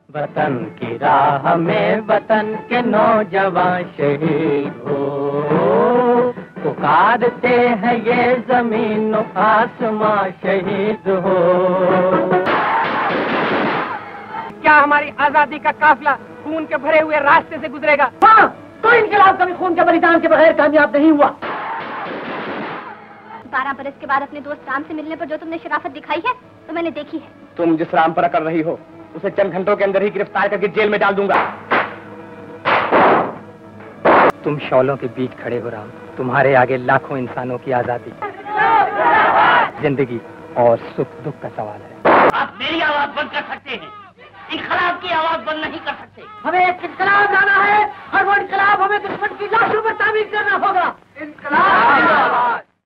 वतन की राह में वतन के नौजवान शहीद हो, पुकारते हैं ये जमीन आसमां शहीद हो। क्या हमारी आजादी का काफिला खून के भरे हुए रास्ते से गुजरेगा? हाँ, तो इनकलाब कभी खून के बलिदान के बगैर कामयाब नहीं हुआ। 12 बरस के बाद अपने दोस्त राम से मिलने पर जो तुमने शराफत दिखाई है तो मैंने देखी है। तुम जिस राम पर कर रही हो उसे चंद घंटों के अंदर ही गिरफ्तार करके जेल में डाल दूंगा। तुम शौलों के बीच खड़े हो राम, तुम्हारे आगे लाखों इंसानों की आजादी, जिंदगी और सुख दुख का सवाल है। आप मेरी आवाज बंद कर सकते हैं, इनकलाब की आवाज बंद नहीं कर सकते। हमें एक इनकलाब लाना है और वो इनकलाब हमें दुश्मन की लाशों पर ताबीज करना होगा। इनकलाब